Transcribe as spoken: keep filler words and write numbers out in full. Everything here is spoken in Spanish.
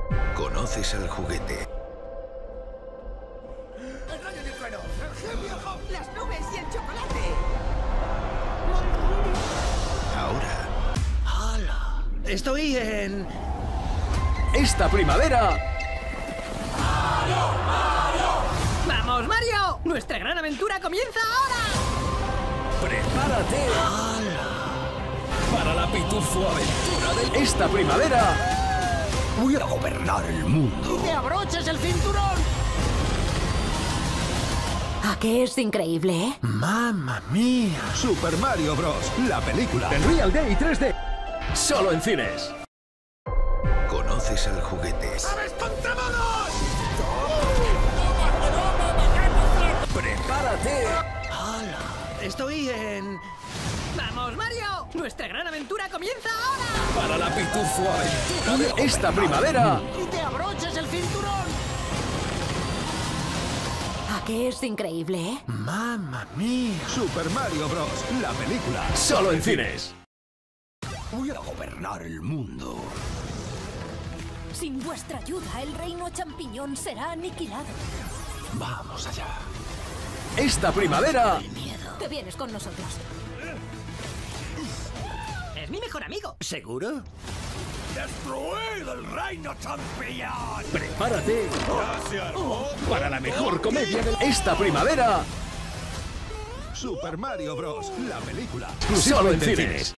Conoces al juguete. ¡El rayo de trueno! ¡El genio Hop! ¡Las nubes y el chocolate! Ahora, ¡Hala! Estoy en... Esta primavera, ¡Vamos, Mario! ¡Nuestra gran aventura comienza ahora! prepárate para la pitufo aventura de esta primavera. voy a gobernar el mundo. ¡Te abroches el cinturón! ¿A qué es increíble, eh? ¡Mamma mía! Super Mario Bros. La película. En Real Day tres D. Solo en cines. Conoces al juguete. ¡Aves contra monos! Prepárate ¡Hala! Estoy en... ¡Vamos, Mario! ¡Nuestra gran aventura comienza ahora! para la pitufo aventura de esta primavera. ¡Y te abroches el cinturón! ¿A qué es increíble, eh? ¡Mamma mía! Super Mario Bros. La película. Solo en cines. Voy a gobernar el mundo. Sin vuestra ayuda, el reino champiñón será aniquilado. Vamos allá. Esta primavera, Te vienes con nosotros. ¡Es mi mejor amigo! ¿Seguro? ¡Destruid el reino champiñón! prepárate ¡Gracias, para la mejor comedia de esta primavera. Super Mario Bros. La película. Solo en cines.